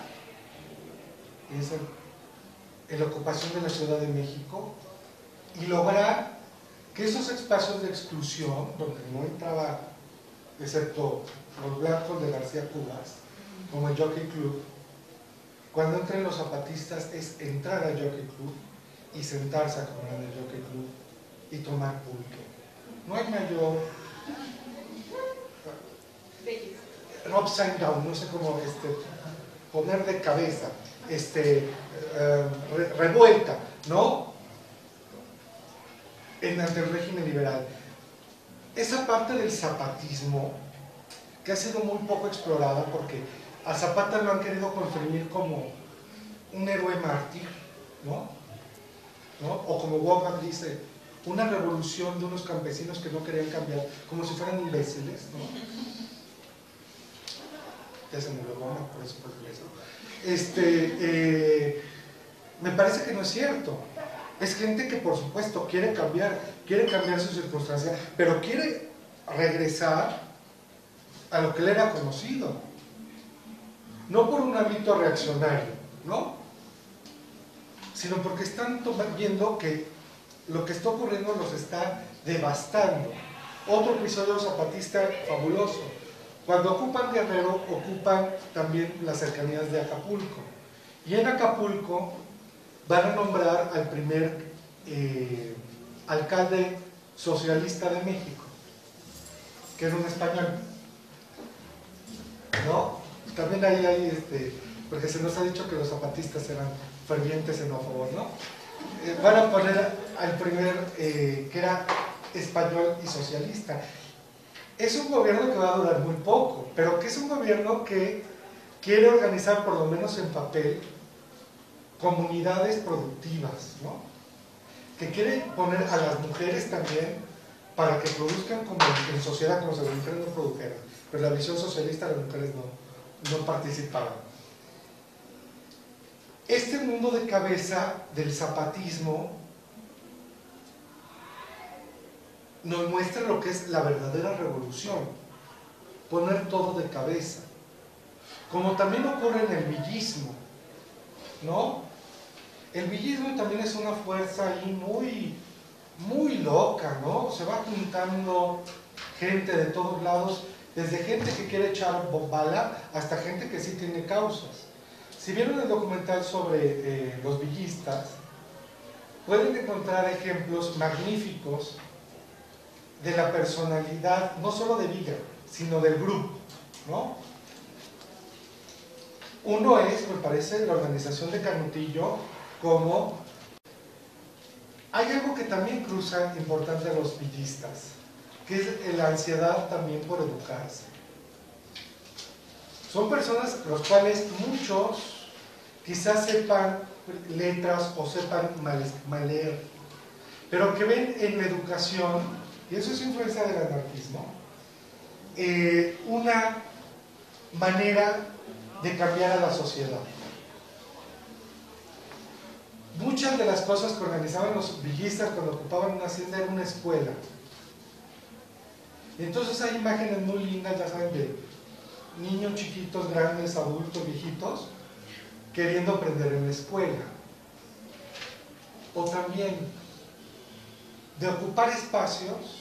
en la ocupación de la Ciudad de México y lograr que esos espacios de exclusión, donde no entraba, excepto los blancos de García Cubas, como el Jockey Club, cuando entren los zapatistas es entrar al Jockey Club y sentarse a comer en el Jockey Club y tomar pulque. No hay mayor upside down, no sé cómo poner de cabeza, revuelta, ¿no? Ante el régimen liberal. Esa parte del zapatismo que ha sido muy poco explorada, porque a Zapata lo han querido construir como un héroe mártir, ¿no? O como Wogan dice, una revolución de unos campesinos que no querían cambiar, como si fueran imbéciles, ¿no? Ya se murió Wogan, por eso fue eso. Me parece que no es cierto. Es gente que, por supuesto, quiere cambiar sus circunstancias, pero quiere regresar a lo que él era conocido, no por un hábito reaccionario, ¿no? Sino porque están viendo que lo que está ocurriendo los está devastando. Otro episodio zapatista fabuloso: cuando ocupan Guerrero, ocupan también las cercanías de Acapulco, y en Acapulco van a nombrar al primer alcalde socialista de México, que era un español, ¿no? También ahí hay, porque se nos ha dicho que los zapatistas eran fervientes xenófobos, ¿no? Van a poner al primer, que era español y socialista. Es un gobierno que va a durar muy poco, pero que es un gobierno que quiere organizar, por lo menos en papel, comunidades productivas, ¿no? Que quiere poner a las mujeres también para que produzcan como en sociedad, como si las mujeres no produjeran. Pero la visión socialista, las mujeres no participaban. Este mundo de cabeza del zapatismo nos muestra lo que es la verdadera revolución: poner todo de cabeza. Como también ocurre en el villismo, ¿no? El villismo también es una fuerza ahí muy loca, ¿no? Se va juntando gente de todos lados, desde gente que quiere echar bala hasta gente que sí tiene causas. Si vieron el documental sobre los villistas, pueden encontrar ejemplos magníficos de la personalidad, no solo de Villa, sino del grupo, ¿no? Uno es, me parece, la organización de Canutillo, como hay algo que también cruza importante a los villistas, que es la ansiedad también por educarse. Son personas los cuales muchos quizás sepan letras o sepan mal leer, pero que ven en la educación, y eso es influencia del anarquismo, una manera de cambiar a la sociedad. muchas de las cosas que organizaban los villistas cuando ocupaban una hacienda era una escuela. Y entonces hay imágenes muy lindas, ya saben, de niños chiquitos, grandes, adultos, viejitos, queriendo aprender en la escuela. O también de ocupar espacios,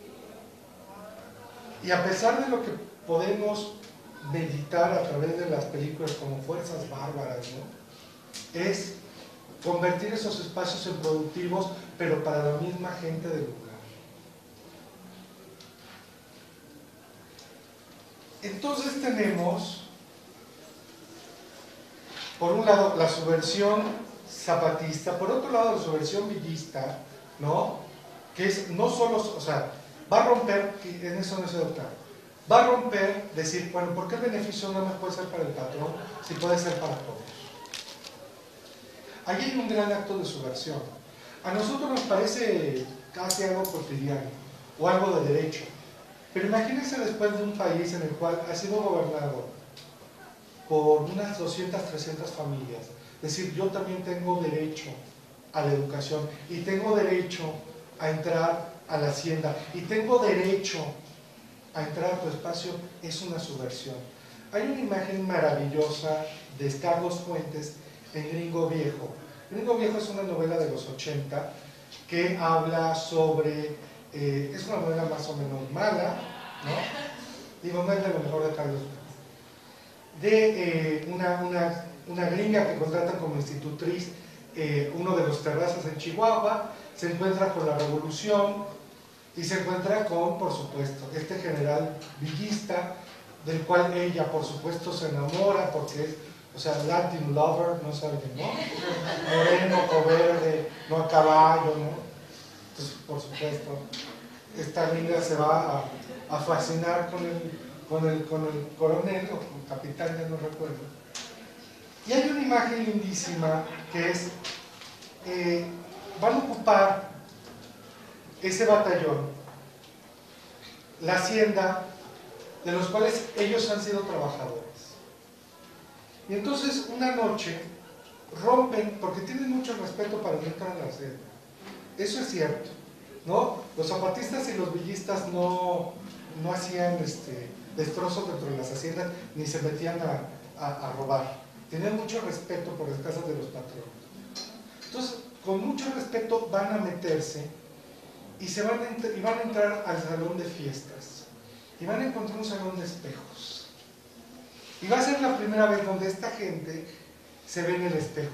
y a pesar de lo que podemos meditar a través de las películas como fuerzas bárbaras, ¿no?, es convertir esos espacios en productivos, pero para la misma gente del lugar. Entonces tenemos, por un lado, la subversión zapatista, por otro lado, la subversión villista, ¿no?, que es no solo, o sea, va a romper, en eso no se doctor, va a romper, decir, bueno, ¿por qué el beneficio no puede ser para el patrón si puede ser para todos? Ahí hay un gran acto de subversión. A nosotros nos parece casi algo cotidiano o algo de derecho, pero imagínense después de un país en el cual ha sido gobernado por unas 200, 300 familias, decir, yo también tengo derecho a la educación y tengo derecho a entrar a la hacienda y tengo derecho a entrar a tu espacio, es una subversión. Hay una imagen maravillosa de Carlos Fuentes en Gringo Viejo. Gringo Viejo es una novela de los 80 que habla sobre, es una novela más o menos mala, ¿no? Digo, no es de lo mejor de Carlos Fuentes. De una gringa que contratan como institutriz uno de los terrazas en Chihuahua, se encuentra con la revolución y se encuentra con, por supuesto, este general villista, del cual ella, por supuesto, se enamora porque es, o sea, Latin lover, no saben, ¿no? Moreno, verde, no a caballo, ¿no? Entonces, por supuesto, esta gringa se va a fascinar con el coronel o con el capitán, ya no recuerdo. Y hay una imagen lindísima que es, van a ocupar ese batallón, la hacienda, de los cuales ellos han sido trabajadores. Y entonces una noche rompen, porque tienen mucho respeto para entrar a la hacienda. Eso es cierto, ¿no? Los zapatistas y los villistas no hacían destrozos dentro de las haciendas, ni se metían a robar. Tenían mucho respeto por las casas de los patrones. Entonces, con mucho respeto van a meterse y van a entrar al salón de fiestas y van a encontrar un salón de espejos, y va a ser la primera vez donde esta gente se ve en el espejo.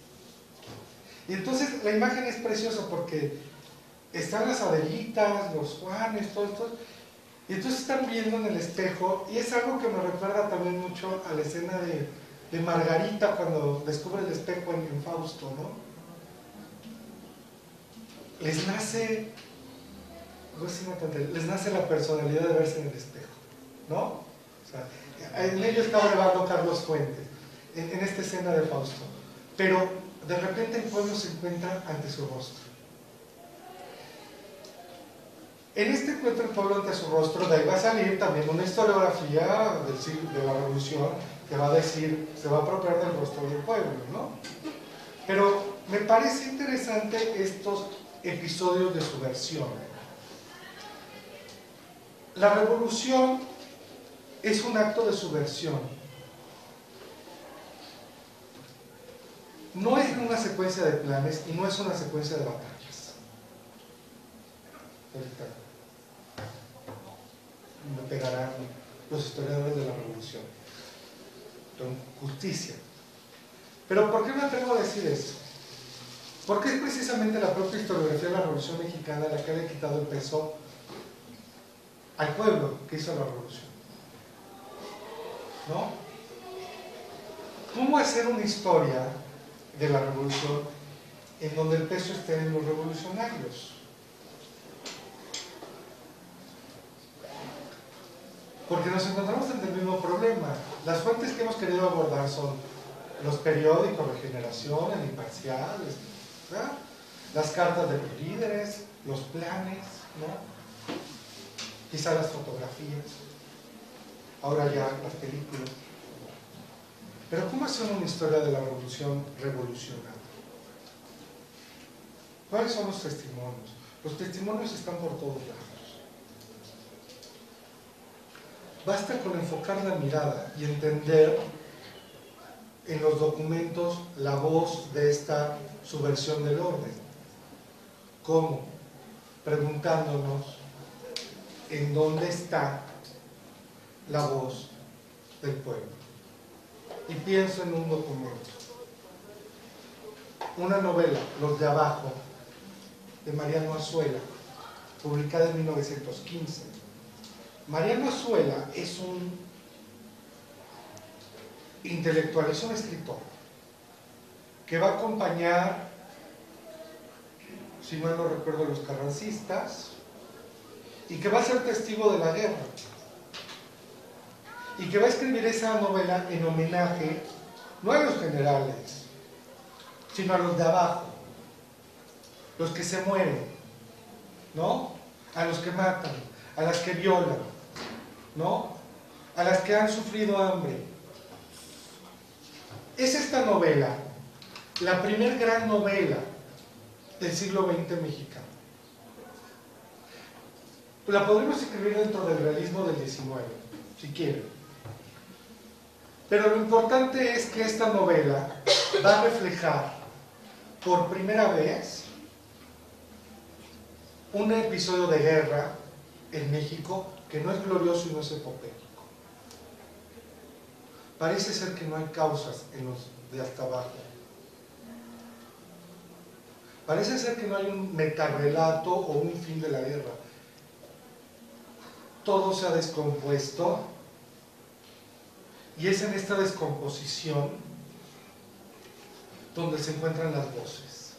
Y entonces la imagen es preciosa porque están las Adelitas, los Juanes, todo esto, y entonces están viendo en el espejo, y es algo que me recuerda también mucho a la escena de Margarita cuando descubre el espejo en Fausto, ¿no? Les nace la personalidad de verse en el espejo, ¿no? O sea, en ello está brevando Carlos Fuentes, en esta escena de Fausto. Pero de repente el pueblo se encuentra ante su rostro. En este encuentro el pueblo ante su rostro, de ahí va a salir también una historiografía de la Revolución que va a decir, se va a apropiar del rostro del pueblo, ¿no? Pero me parece interesante estos episodios de subversión. La revolución es un acto de subversión. No es una secuencia de planes y no es una secuencia de batallas. Ahorita me pegarán los historiadores de la revolución con justicia. Pero ¿por qué me atrevo a decir eso? Porque es precisamente la propia historiografía de la Revolución Mexicana la que le ha quitado el peso al pueblo que hizo la revolución, ¿no? ¿Cómo hacer una historia de la revolución en donde el peso esté en los revolucionarios? Porque nos encontramos ante el mismo problema. Las fuentes que hemos querido abordar son los periódicos, Regeneración, El Imparcial, ¿verdad?, las cartas de los líderes, los planes, ¿no?, quizá las fotografías, ahora ya las películas. Pero ¿cómo hacer una historia de la revolución revolucionaria? ¿Cuáles son los testimonios? Los testimonios están por todos lados. Basta con enfocar la mirada y entender en los documentos la voz de esta subversión del orden. ¿Cómo? Preguntándonos en dónde está la voz del pueblo. Y pienso en un documento, una novela, Los de Abajo, de Mariano Azuela, publicada en 1915. Mariano Azuela es un intelectual, es un escritor que va a acompañar, si mal no recuerdo, a los carrancistas, y que va a ser testigo de la guerra, y que va a escribir esa novela en homenaje no a los generales, sino a los de abajo, los que se mueren, ¿no? A los que matan, a las que violan, ¿no? A las que han sufrido hambre. Es esta novela la primer gran novela del siglo XX mexicano. La podemos escribir dentro del realismo del XIX, si quieren. Pero lo importante es que esta novela va a reflejar por primera vez un episodio de guerra en México que no es glorioso y no es epopélico. Parece ser que no hay causas en los de hasta abajo. Parece ser que no hay un metarrelato o un fin de la guerra. Todo se ha descompuesto y es en esta descomposición donde se encuentran las voces.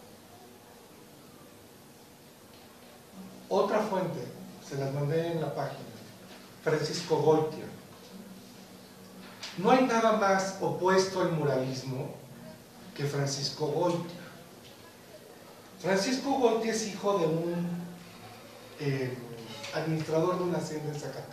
Otra fuente, se las mandé en la página, Francisco Goitia. No hay nada más opuesto al muralismo que Francisco Goitia. Francisco Goitia es hijo de un administrador de una hacienda en Zacatecas.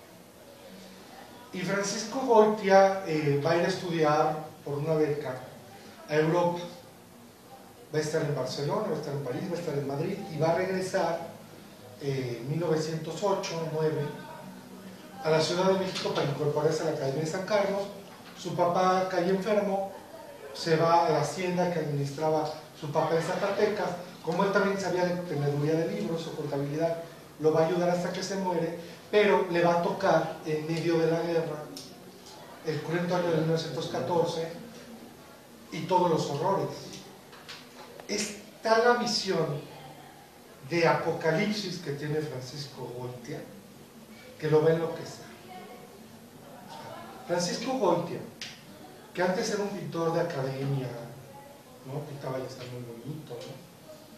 Y Francisco Goitia va a ir a estudiar por una beca a Europa. Va a estar en Barcelona, va a estar en París, va a estar en Madrid y va a regresar en 1908-9 a la Ciudad de México para incorporarse a la Academia de San Carlos. Su papá cae enfermo, se va a la hacienda que administraba su papá en Zacatecas. Como él también sabía de teneduría de libros o contabilidad, lo va a ayudar hasta que se muere, pero le va a tocar en medio de la guerra el cruento año de 1914 y todos los horrores. Está la visión de apocalipsis que tiene Francisco Goitia, que lo va a enloquecer. Francisco Goitia, que antes era un pintor de academia, ¿no? Pintaba ya está muy bonito, ¿no?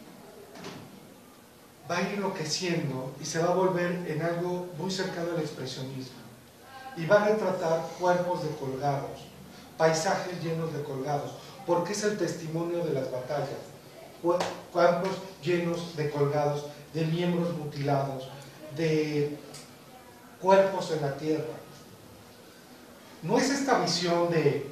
Va a ir enloqueciendo y se va a volver en algo muy cercano al expresionismo. Y va a retratar cuerpos de colgados, paisajes llenos de colgados, porque es el testimonio de las batallas. Cuerpos llenos de colgados, de miembros mutilados, de cuerpos en la tierra. No es esta visión de,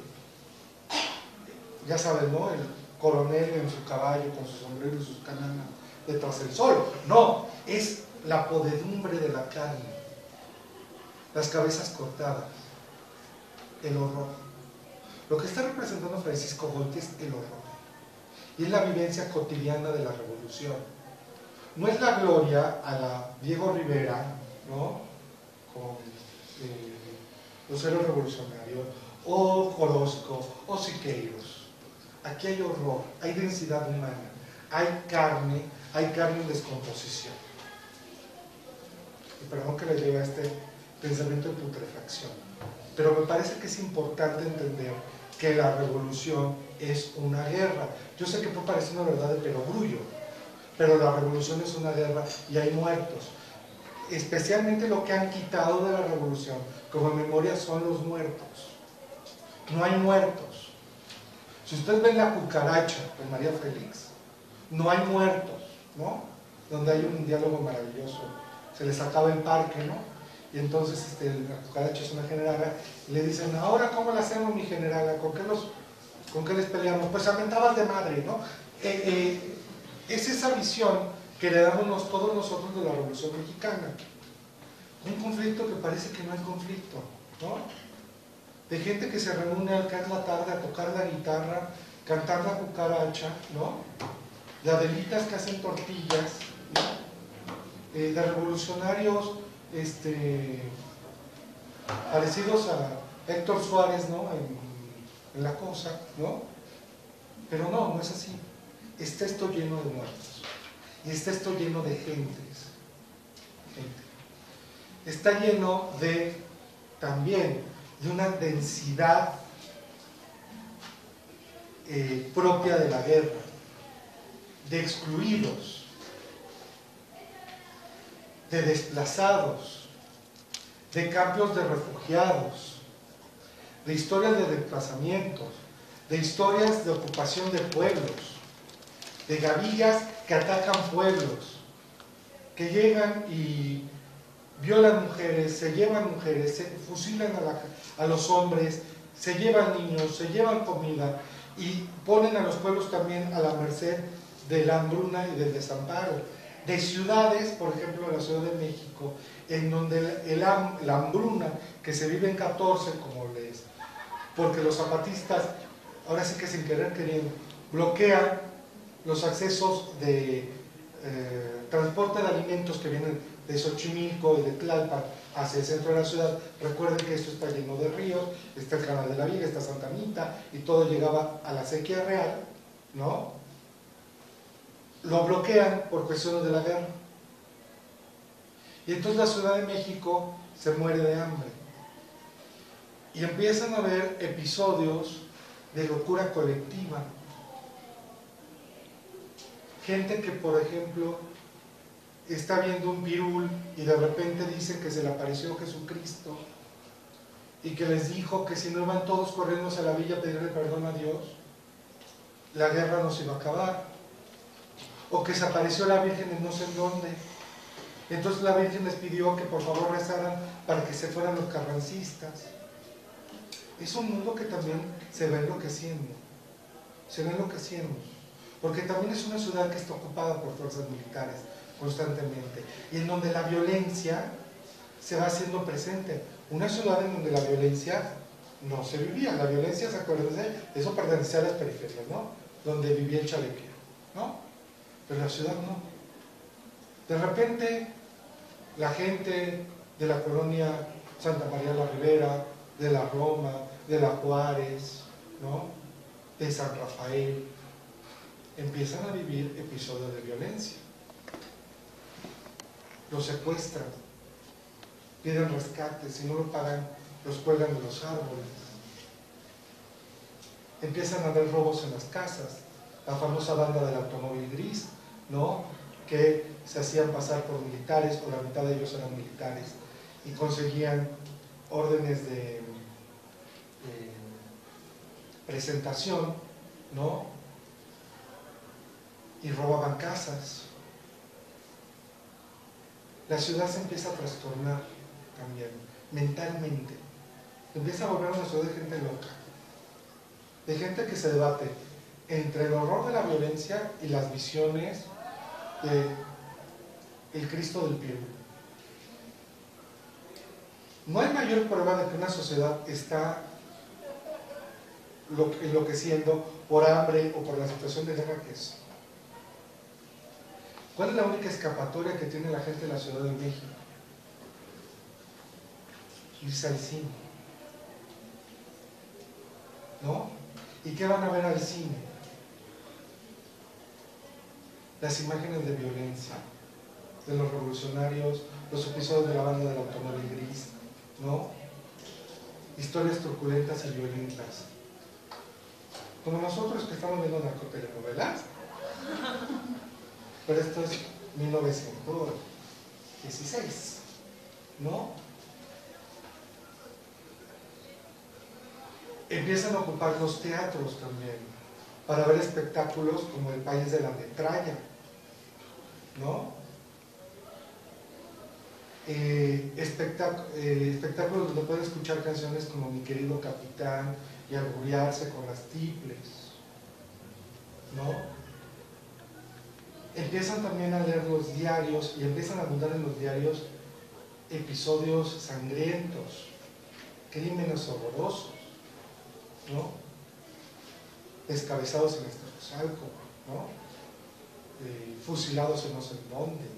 ya saben, ¿no? El coronel en su caballo con su sombrero y sus cananas detrás del sol. No, es la podredumbre de la carne, las cabezas cortadas, el horror. Lo que está representando Francisco Goitia es el horror y es la vivencia cotidiana de la revolución. No es la gloria a la Diego Rivera, ¿no? Con los héroes revolucionarios, o Orozco, o Siqueiros. Aquí hay horror, hay densidad humana, hay carne en descomposición. Y perdón que le lleve a este pensamiento de putrefacción, pero me parece que es importante entender que la revolución es una guerra. Yo sé que puede parecer una verdad de perogrullo, pero la revolución es una guerra y hay muertos. Especialmente lo que han quitado de la revolución como memoria son los muertos. No hay muertos. Si ustedes ven La cucaracha de María Félix, no hay muertos, ¿no? Donde hay un diálogo maravilloso. Se les acaba el parque, ¿no? Y entonces la cucaracha es una generala y le dicen, ahora ¿cómo la hacemos, mi generala? ¿Con qué les peleamos? Pues a mentadas de madre, ¿no? Es esa visión que heredamos todos nosotros de la Revolución Mexicana. Un conflicto que parece que no hay conflicto, ¿no? De gente que se reúne al caer la tarde a tocar la guitarra, cantar la cucaracha, ¿no? De adelitas que hacen tortillas, ¿no? De revolucionarios parecidos a Héctor Suárez, ¿no? En La Cosa, ¿no? Pero no, no es así. Está esto lleno de muertos. Y está esto lleno de gentes. Está lleno de, también, de una densidad propia de la guerra, de excluidos, de desplazados, de cambios de refugiados, de historias de desplazamientos, de historias de ocupación de pueblos, de gavillas que atacan pueblos, que llegan y violan mujeres, se llevan mujeres, se fusilan a los hombres, se llevan niños, se llevan comida y ponen a los pueblos también a la merced de la hambruna y del desamparo. De ciudades, por ejemplo, la Ciudad de México, en donde la hambruna que se vive en 14, porque los zapatistas, ahora sí que sin querer queriendo, bloquean los accesos de transporte de alimentos que vienen de Xochimilco y de Tlalpan hacia el centro de la ciudad. Recuerden que esto está lleno de ríos, está el Canal de la Viga, está Santa Anita, y todo llegaba a la sequía real, ¿no? Lo bloquean por cuestiones de la guerra. Y entonces la Ciudad de México se muere de hambre. Y empiezan a haber episodios de locura colectiva. Gente que, por ejemplo, está viendo un pirul y de repente dicen que se le apareció Jesucristo y que les dijo que si no iban todos corriendo a la villa a pedirle perdón a Dios, la guerra no se iba a acabar. O que se apareció la Virgen en no sé en dónde. Entonces la Virgen les pidió que por favor rezaran para que se fueran los carrancistas. Es un mundo que también se va enloqueciendo. Se va enloqueciendo. Porque también es una ciudad que está ocupada por fuerzas militares constantemente, y en donde la violencia se va haciendo presente. Una ciudad en donde la violencia no se vivía. La violencia, ¿se acuerdan? Eso pertenecía a las periferias, ¿no? Donde vivía el chalequero, ¿no? Pero la ciudad no. De repente, la gente de la colonia Santa María la Ribera, de la Roma, de la Juárez, ¿no? De San Rafael, empiezan a vivir episodios de violencia. Los secuestran, piden rescate, si no lo pagan, los cuelgan de los árboles. Empiezan a haber robos en las casas, la famosa banda del automóvil gris, ¿no? Que se hacían pasar por militares, o la mitad de ellos eran militares, y conseguían órdenes de presentación, ¿no? Y robaban casas. La ciudad se empieza a trastornar también, mentalmente. Empieza a volver una ciudad de gente loca, de gente que se debate entre el horror de la violencia y las visiones de el Cristo del Pirul. No hay mayor prueba de que una sociedad está enloqueciendo por hambre o por la situación de guerra que es. ¿Cuál es la única escapatoria que tiene la gente de la Ciudad de México? Irse al cine, ¿no? ¿Y qué van a ver al cine? Las imágenes de violencia, de los revolucionarios, los episodios de la banda del automóvil gris, ¿no? Historias truculentas y violentas. Como nosotros que estamos viendo narcotelenovelas. Pero esto es 1916, ¿no? Empiezan a ocupar los teatros también, para ver espectáculos como El País de la Metralla, ¿no? Espectáculos donde pueden escuchar canciones como Mi Querido Capitán y alburearse con las tiples, ¿no? empiezan también a leer los diarios y empiezan a abundar en los diarios episodios sangrientos, crímenes horrorosos, ¿no? Descabezados en Azcapotzalco, ¿no? Fusilados en no sé dónde.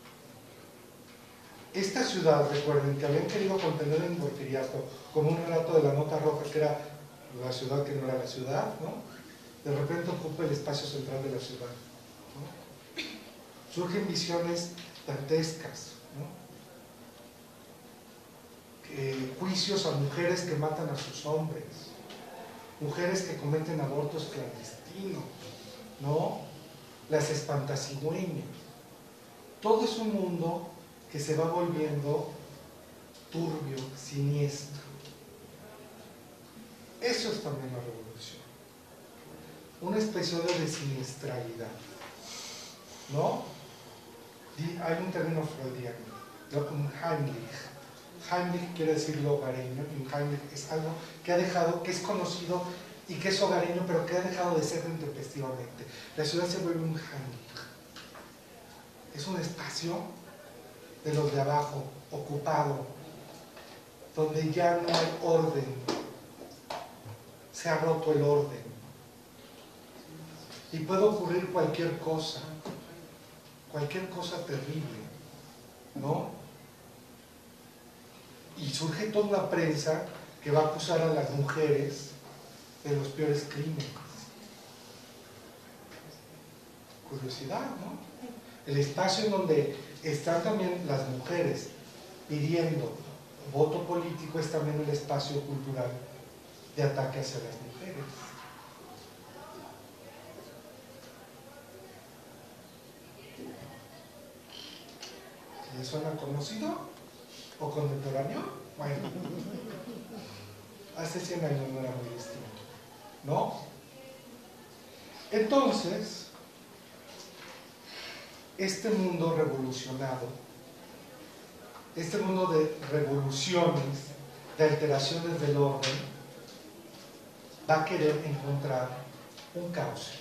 Esta ciudad, recuerden que habían querido contener el Porfiriato como un relato de la nota roja, que era la ciudad que no era la ciudad, ¿no? De repente ocupa el espacio central de la ciudad, ¿no? Surgen visiones dantescas, ¿no? Juicios a mujeres que matan a sus hombres, mujeres que cometen abortos clandestinos, ¿no? Las espantasigüeñas. Todo es un mundo que se va volviendo turbio, siniestro. Eso es también la revolución. Un episodio de siniestralidad, ¿no? Hay un término freudiano, un Heimlich. Heimlich quiere decir lo hogareño, y un Heimlich es algo que ha dejado, que es conocido y que es hogareño, pero que ha dejado de ser intempestivamente. La ciudad se vuelve un Heimlich. Es un espacio de los de abajo, ocupado, donde ya no hay orden, se ha roto el orden. Y puede ocurrir cualquier cosa terrible, ¿no? Y surge toda una prensa que va a acusar a las mujeres de los peores crímenes. Curiosidad, ¿no? El espacio en donde están también las mujeres pidiendo voto político es también el espacio cultural de ataque hacia las mujeres. ¿Les suena conocido o contemporáneo? Bueno, hace 100 años no era muy distinto, ¿no? Entonces, este mundo revolucionado, este mundo de revoluciones, de alteraciones del orden, va a querer encontrar un cauce.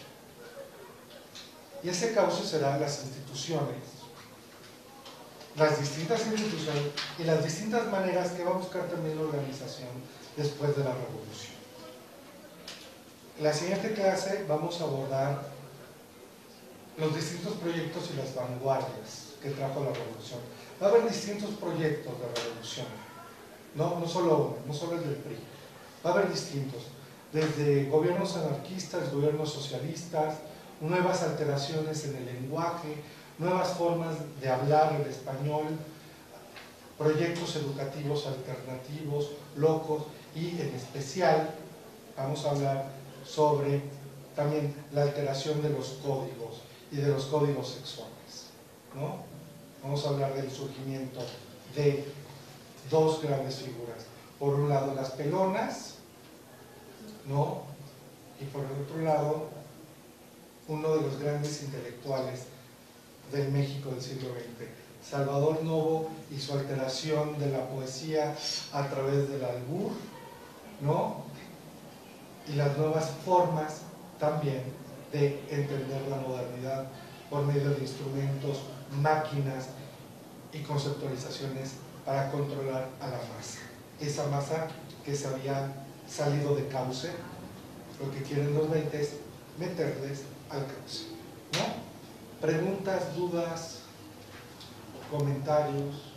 Y ese cauce será las instituciones, las distintas instituciones y las distintas maneras que va a buscar también la organización después de la revolución. En la siguiente clase vamos a abordar los distintos proyectos y las vanguardias que trajo la revolución. Va a haber distintos proyectos de revolución, no solo uno, no solo el del PRI. Va a haber distintos, desde gobiernos anarquistas, gobiernos socialistas, nuevas alteraciones en el lenguaje, nuevas formas de hablar el español, proyectos educativos alternativos, locos, y en especial vamos a hablar sobre también la alteración de los códigos y de los códigos sexuales, ¿no? Vamos a hablar del surgimiento de dos grandes figuras. Por un lado las pelonas, ¿no? Y por el otro lado uno de los grandes intelectuales del México del siglo XX, Salvador Novo, y su alteración de la poesía a través del albur, ¿no? Y las nuevas formas también de entender la modernidad por medio de instrumentos, máquinas y conceptualizaciones para controlar a la masa. Esa masa que se había salido de cauce, lo que quieren los 20 es meterles al cauce, ¿no? Preguntas, dudas, comentarios.